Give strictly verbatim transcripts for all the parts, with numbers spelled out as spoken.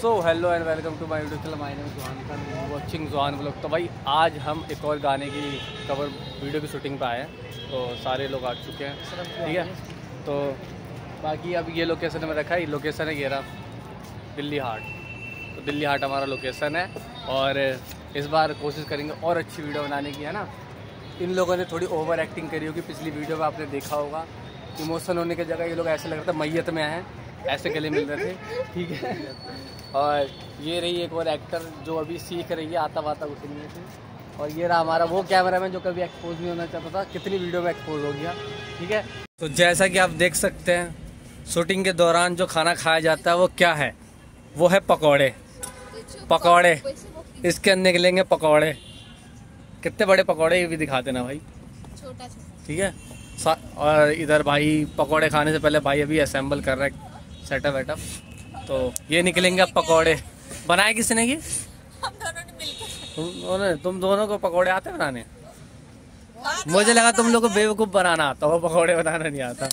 So hello and welcome to my YouTube channel. My name is Johan, watching Johan vlog. तो भाई आज हम एक और गाने की कवर वीडियो की शूटिंग पे आए हैं, तो सारे लोग आ चुके हैं, ठीक है। तो बाकी अब ये लोकेशन में रखा है, लोकेशन है घेरा दिल्ली हाट। तो दिल्ली हाट हमारा लोकेशन है और इस बार कोशिश करेंगे और अच्छी वीडियो बनाने की, है ना। इन लोगों ने थोड़ी ओवर एक्टिंग करी होगी, पिछली वीडियो में आपने देखा होगा। इमोशन होने की जगह ये लोग ऐसे लग रहा था मैयत में हैं, ऐसे गले मिल रहे थे, ठीक है। और ये रही एक और एक्टर जो अभी सीख रही है, आता वाता कुछ नहीं है। और ये रहा हमारा वो कैमरामैन जो कभी एक्सपोज नहीं होना चाहता था, कितनी वीडियो में एक्सपोज हो गया, ठीक है। तो जैसा कि आप देख सकते हैं, शूटिंग के दौरान जो खाना खाया जाता है वो क्या है, वो है पकौड़े। पकौड़े इसके अंदर निकलेंगे पकौड़े। कितने बड़े पकौड़े ये भी दिखा देना भाई, छोटा, ठीक है। और इधर भाई पकौड़े खाने से पहले भाई अभी असेंबल कर रहा है सेटअप वेटअप। तो ये निकलेंगे अब पकौड़े। बनाए किसने ये? हम दोनों ने मिलकर। तुम दोनों तुम दोनों को पकौड़े आते बनाने? मुझे लगा तुम लोग को बेवकूफ बनाना आता, वो पकौड़े बनाना नहीं आता।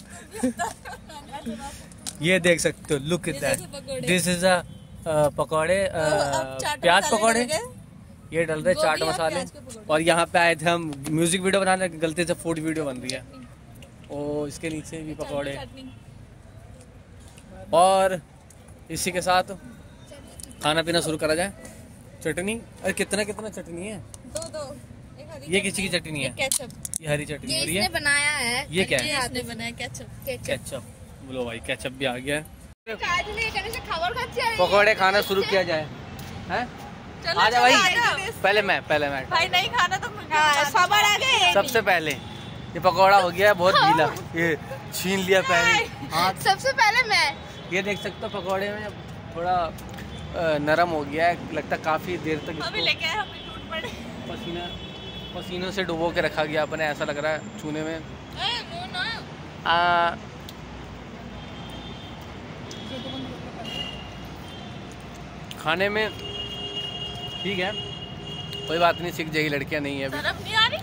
ये देख सकते हो, look at that, this is a pakode, प्याज पकौड़े। ये डल रहे चाट मसाले। और यहाँ पे आए थे हम म्यूजिक वीडियो बनाने, गलती से फूड वीडियो बन रही है। और इसके नीचे भी पकौड़े। और इसी के साथ खाना पीना शुरू करा जाए। चटनी, अरे कितना कितना चटनी है? दो दो। एक हरी, ये किसी की चटनी है? केचप। ये हरी चटनी ये हो रही है, इसने बनाया है। ये क्या है? इसने बनाया केचप। केचप। बोलो भाई, केचप भी आ गया है। खबर पकौड़े खाना शुरू किया जाए, हैं? आ जा भाई, पहले मैं पहले मैं भाई नहीं खाना तो खबर आ गए। सबसे पहले ये पकौड़ा हो गया है बहुत गीला, ये छीन लिया पहले हाथ। सबसे पहले मैं। ये देख सकते हो पकौड़े में थोड़ा नरम हो गया है, लगता है काफी देर तक अभी लेके आए, हम टूट पड़े। पसीना पसीनों से डुबो के रखा गया अपने, ऐसा लग रहा है छूने में। आ, खाने में ठीक है, कोई बात नहीं, सीख जाएगी, लड़कियां नहीं है अभी। तरफ नहीं आ रही।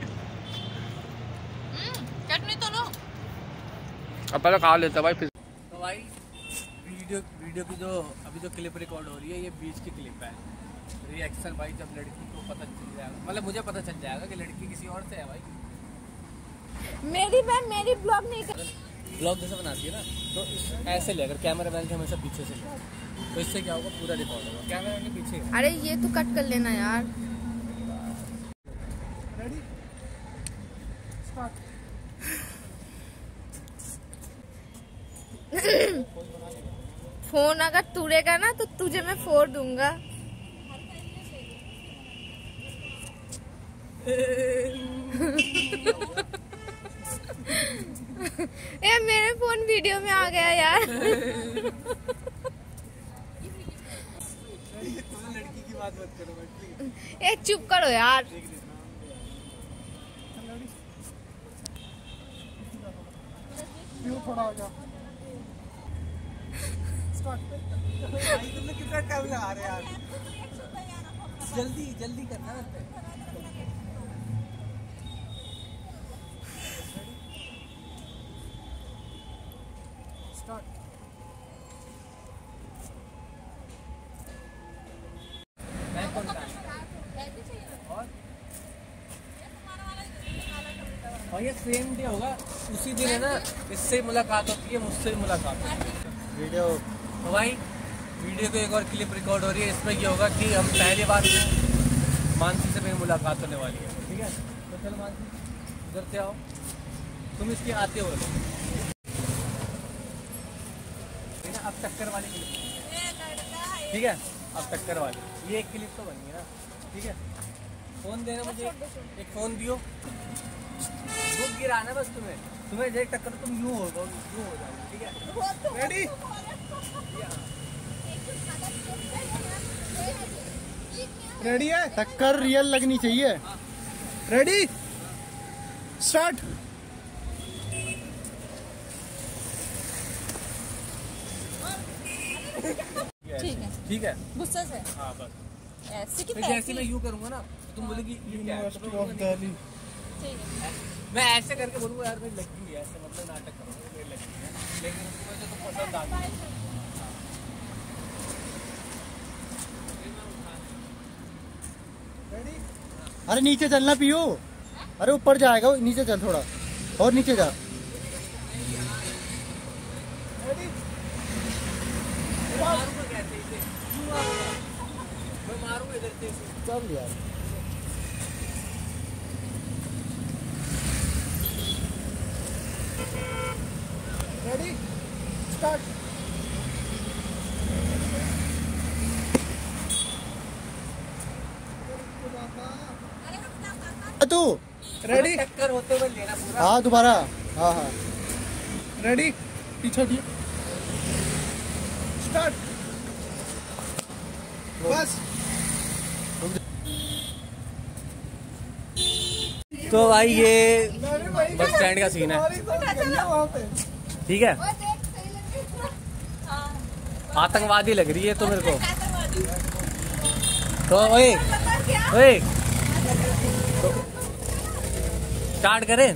चटनी तो लो। अब पहले खा लेता भाई फिर। तो भाई वीडियो वीडियो की जो अभी जो क्लिप रिकॉर्ड हो रही है, ये बीच की क्लिप है। रिएक्शन भाई जब लड़की को पता चल जाएगा, मतलब मुझे पता चल जाएगा कि लड़की किसी और से है भाई। मेरी बहन मेरी ब्लॉग नहीं कर, ब्लॉग जैसे बनाती है ना, तो इस ऐसे ले, अगर कैमरा मैन के हमेशा पीछे से ले तो इससे क्या होगा, पूरा रिकॉर्ड होगा। कैमरा मैन के पीछे। अरे ये तो कट कर लेना यार। Ready start. फोन अगर टूटेगा ना तो तुझे मैं फोड़ दूंगा। ये मेरे फोन वीडियो में आ गया यार। लड़की की बात मत करो प्लीज। ए चुप करो यार। थोड़ा हो जाओ। तुमने कितना टाइम लगा रहे यार, जल्दी जल्दी करना है। स्टार्ट। और ये सेम डे होगा, उसी दिन है ना, इससे मुलाकात होती है, मुझसे मुलाकात होती है। वीडियो तो भाई वीडियो को एक और क्लिप रिकॉर्ड हो रही है, इसमें ये होगा कि हम पहली बार मानसी से मेरी मुलाकात होने वाली है, ठीक है। तो चलो मानसी इधर से आओ, तुम इसकी आते हो, ठीक है। अब टक्कर वाली क्लिप, ठीक है, अब टक्कर वाली ये एक क्लिप तो बनी है ना, ठीक है। फोन देना मुझे, एक फोन दियो, बुक गिराना बस तुम्हें, तुम्हें देख टक्कर तुम यूं हो यूं हो जाओगे, ठीक है। रेडी रेडी है, टक्कर रियल लगनी चाहिए। Ready start. ठीक है, ठीक है, गुस्से से। हाँ बस ऐसे की फिर जैसे मैं यूं करूंगा ना, तो तुम बोलेगी यूनिवर्सिटी ऑफ दिल्ली। मैं ऐसे करके बोलूँगा यार मेरी लगी है, ऐसे मतलब नाटक करूँगा मेरी लगी है, लेकिन उसको तो पसंद आ गई। अरे नीचे चलना पियो। अरे ऊपर जाएगा, नीचे चल थोड़ा और नीचे जा। चल यार। Ready start. तू रेडी? टक्कर होते हुए लेना पूरा। हाँ दोबारा। हाँ हाँ रेडी, पीछे हटिए। स्टार्ट। बस। तो भाई ये बस स्टैंड का सीन है, ठीक है। आतंकवादी लग रही है तो मेरे को। तो ओए ओए तो स्टार्ट करें।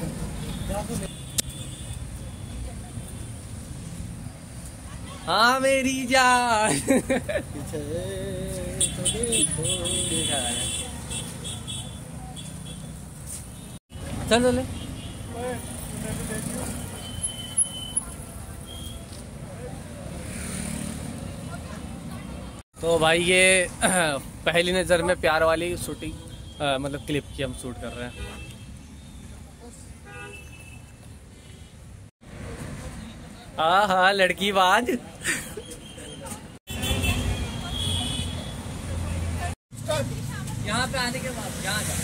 हाँ मेरी जान। पीछे तो देखो। चल चले। तो भाई ये पहली नज़र में प्यार वाली शूटिंग मतलब क्लिप की हम शूट कर रहे हैं। हाँ हाँ लड़की बाज। यहाँ पे आने के बाद यहाँ जा।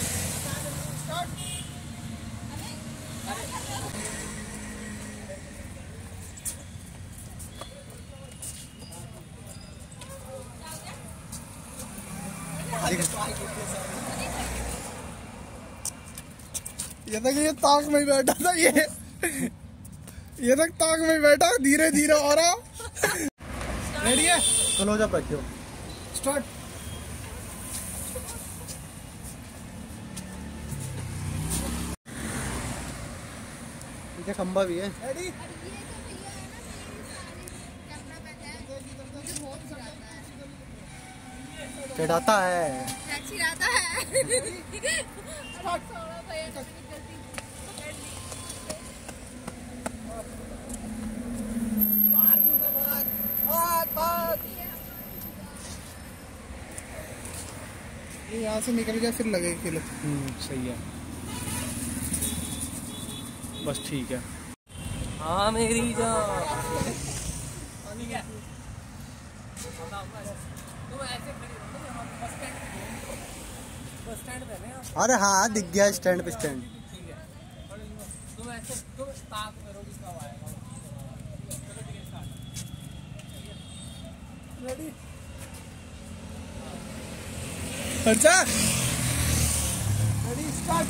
ये तक ये ताक में बैठा था, ये ये तक ताक में बैठा, धीरे धीरे हो रहा। रेडी है? क्लोज अप रखियो। स्टार्ट। पीछे खंबा भी है। रेडी? चिढ़ाता है। चिढ़ाता है। यहाँ से निकल गया फिर लगेगी किलो। हम्म सही है, बस ठीक है। हाँ मेरी जान। बस स्टैंड पे है। अरे हाँ दिख गया स्टैंड पे स्टैंड। ठीक है, तुम ऐसे तुम ताक में रहो जिसका आएगा। चलो ठीक है स्टार्ट। रेडी? अच्छा रेडी स्टार्ट।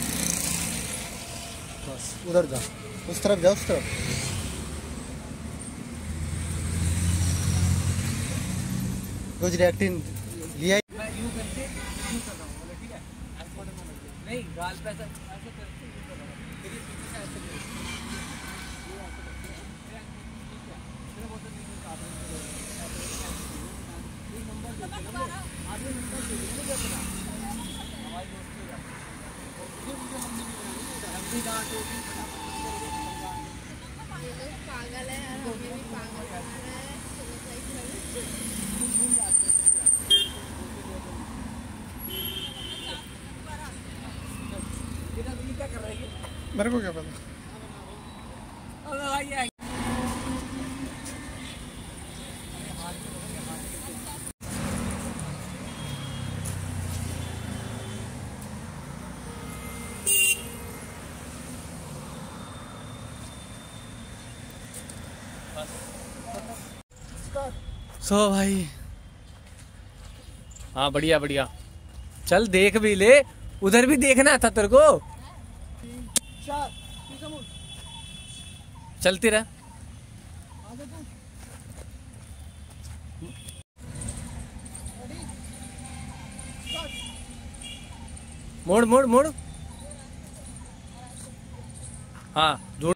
बस उधर जा, उस तरफ जा, उस तरफ। कुछ रिएक्टिंग लिया। मैं यूं करके यूं कर रहा हूँ, बोले ठीक है ऐसे फोटो में लग नहीं गाल पे ऐसा ऐसे करके यूं कर रहा हूँ, फिर ये पीछे से ऐसे कर ये ऐसे करके ठीक है, फिर वो तो नहीं काट रहे ये नंबर दे दो आगे नंबर दे दो मुझे अपना हमारी दोस्ती का ये मुझे हम नहीं बनाएंगे हम भी डांट होगी पागल है यार, हमें भी पागल बना रहा है। क्या कर रही है मेरे को क्या पता। सो so, भाई हाँ बढ़िया बढ़िया। चल देख भी ले, उधर भी देखना था तेरे को। चलती रह। मोड़ मोड़ मोड़। हाँ जोड़।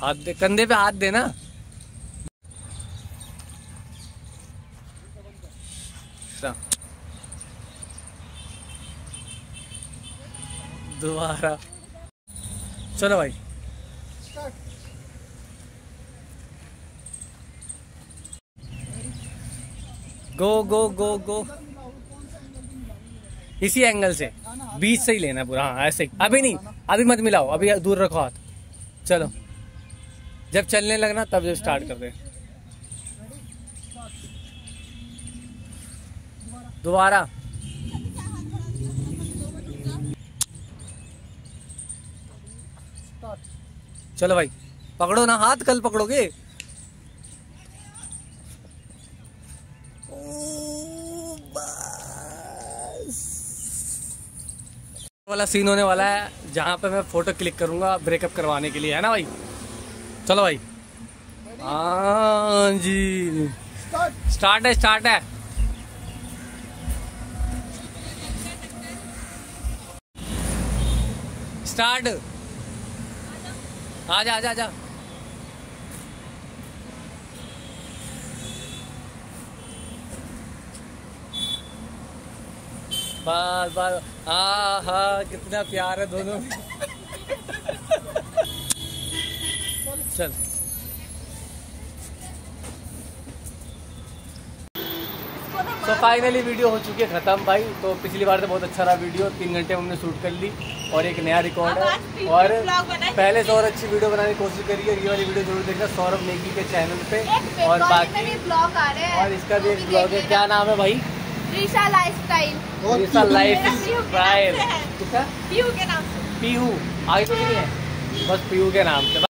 हाथ दे, कंधे पे हाथ देना। दोबारा चलो भाई। गो गो गो गो इसी एंगल से बीच से ही लेना पूरा। हाँ ऐसे ही, अभी नहीं, अभी मत मिलाओ, अभी दूर रखो हाथ। चलो जब चलने लगना तब जब स्टार्ट कर दे। दोबारा चलो भाई, पकड़ो ना हाथ, कल पकड़ोगे। वाला सीन होने वाला है जहाँ पे मैं फोटो क्लिक करूंगा ब्रेकअप करवाने के लिए, है ना भाई। चलो भाई, हाँ जी, स्टार्ट है स्टार्ट है। स्टार्ट, आजा आजा आजा। बस बस, हाँ हाँ, कितना प्यार है दोनों में। चल तो फाइनली वीडियो हो चुकी है खत्म भाई। तो पिछली बार तो बहुत अच्छा रहा वीडियो, तीन घंटे में हमने शूट कर ली और एक नया रिकॉर्ड है। और पहले से और अच्छी वीडियो बनाने की कोशिश करी है। ये वाली वीडियो जरूर देखना सौरभ नेगी के चैनल पे। और बाकी ब्लॉग आ रहे हैं और इसका भी एक ब्लॉग है। क्या नाम है भाई? ऋषा लाइफस्टाइल। ऋषा लाइफस्टाइल, पीहू के नाम से। पीहू आगे तो नहीं है, बस पीहू के नाम से।